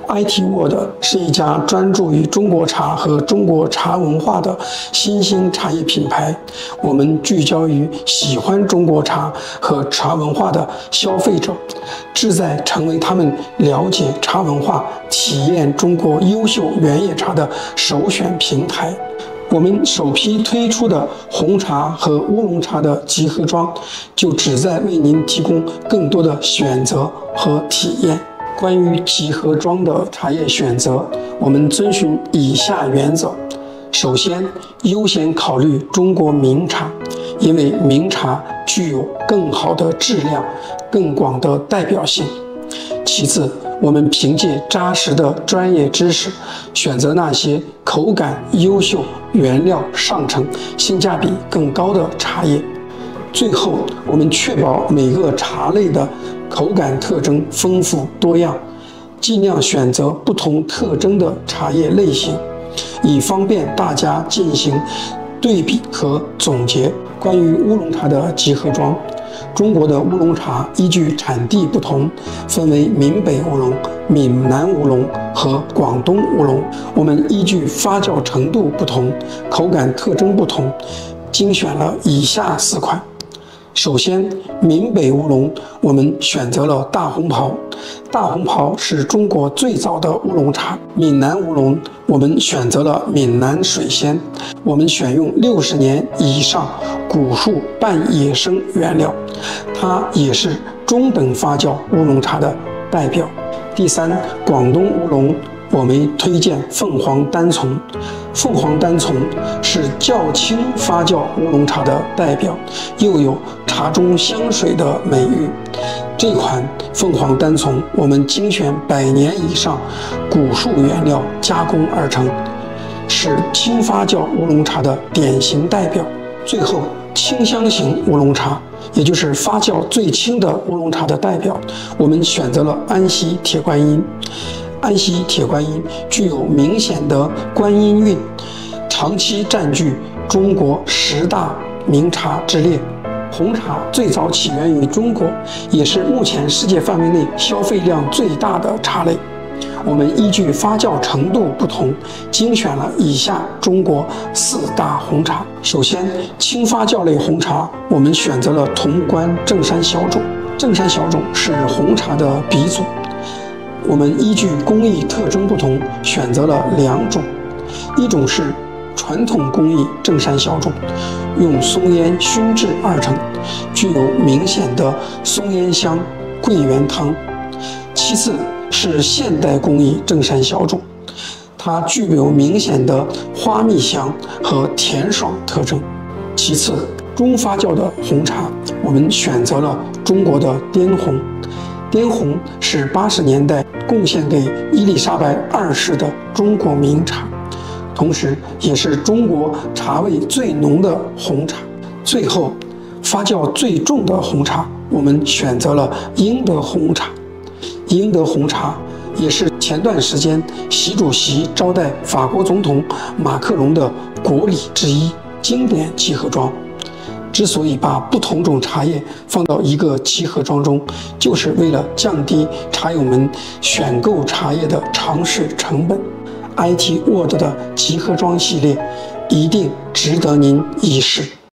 IT World 是一家专注于中国茶和中国茶文化的新兴茶叶品牌。我们聚焦于喜欢中国茶和茶文化的消费者，志在成为他们了解茶文化、体验中国优秀原叶茶的首选平台。我们首批推出的红茶和乌龙茶的集合装，就旨在为您提供更多的选择和体验。关于集合装的茶叶选择，我们遵循以下原则：首先，优先考虑中国名茶，因为名茶具有更好的质量、更广的代表性。其次，我们凭借扎实的专业知识，选择那些口感优秀、原料上乘、性价比更高的茶叶。最后，我们确保每个茶类的口感特征丰富多样，尽量选择不同特征的茶叶类型，以方便大家进行对比和总结。关于乌龙茶的集合装，中国的乌龙茶依据产地不同，分为闽北乌龙、闽南乌龙和广东乌龙。我们依据发酵程度不同、口感特征不同，精选了以下4款。首先，闽北乌龙，我们选择了大红袍。大红袍是中国最早的乌龙茶。闽南乌龙，我们选择了闽南水仙。我们选用60年以上古树半野生原料，它也是中等发酵乌龙茶的代表。第三，广东乌龙，我们推荐凤凰单丛。凤凰单丛是较轻发酵乌龙茶的代表，又有茶中香水的美誉。这款凤凰单丛我们精选100年以上古树原料加工而成，是轻发酵乌龙茶的典型代表。最后，清香型乌龙茶，也就是发酵最轻的乌龙茶的代表，我们选择了安溪铁观音。安溪铁观音具有明显的观音韵，长期占据中国10大名茶之列。红茶最早起源于中国，也是目前世界范围内消费量最大的茶类。我们依据发酵程度不同，精选了以下中国4大红茶。首先，轻发酵类红茶，我们选择了潼关正山小种。正山小种是红茶的鼻祖。我们依据工艺特征不同，选择了2种，一种是传统工艺正山小种，用松烟熏制而成，具有明显的松烟香、桂圆汤。其次是现代工艺正山小种，它具有明显的花蜜香和甜爽特征。其次，中发酵的红茶，我们选择了中国的滇红。滇红是80年代贡献给伊丽莎白2世的中国名茶，同时也是中国茶味最浓的红茶。最后，发酵最重的红茶，我们选择了英德红茶。英德红茶也是前段时间习主席招待法国总统马克龙的国礼之一，经典集合装。之所以把不同种茶叶放到一个集合装中，就是为了降低茶友们选购茶叶的尝试成本。IT World 的集合装系列一定值得您一试。